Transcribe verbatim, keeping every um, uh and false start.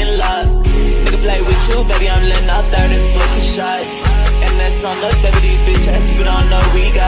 fucking luck. Nigga play with you, baby, I'm letting off thirty fucking shots. And that's on us, baby, these bitch ass people don't know we got